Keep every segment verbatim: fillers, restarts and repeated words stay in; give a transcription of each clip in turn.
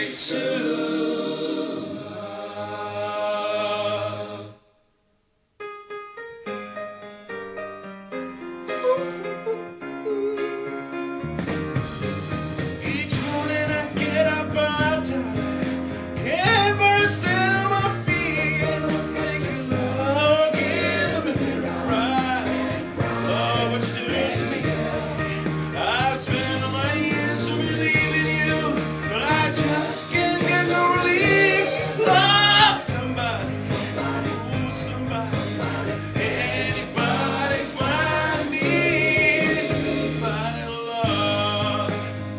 Each morning I get up on time, can't burst out of my feet. Take a look in the mirror and cry. Oh, what you doing to me? I've spent all my years to believe in you, but I just can't get no relief. Love somebody, ooh, somebody, anybody find me somebody to love.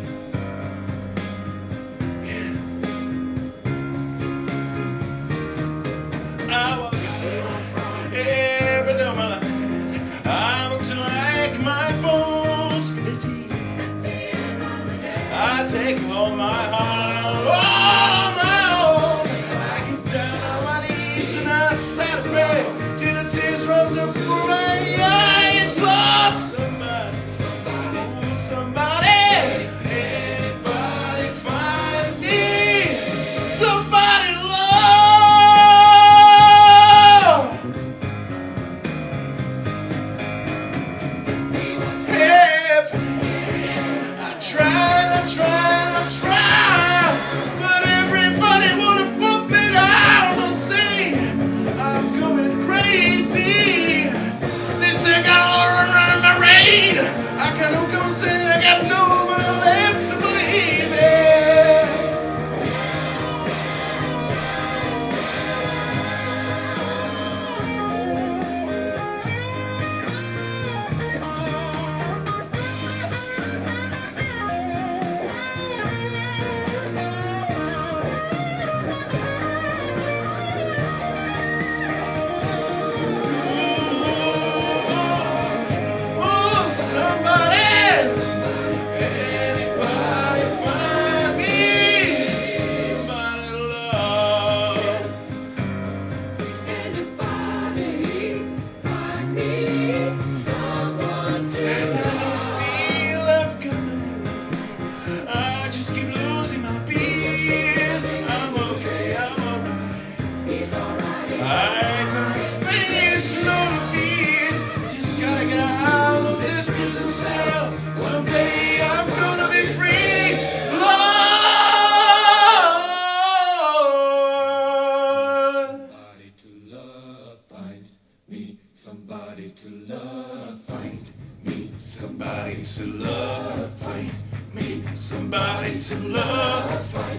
I walk every day of my life. I look to like my bones beneath. I take all my heart, all my own. I get down on my knees and I start to pray till the tears run to flow. It's love somebody, ooh, somebody, anybody find me somebody to love. I tried, I tried, I tried, but everybody wanna put me down. I'll see, I'm going crazy. They say I gotta run my rain. I can hook up and say I got nobody left to believe in. Someday I'm gonna be free, Lord. Somebody to love, find me. Somebody to love, find me. Somebody to love, find me. Somebody to love, find me.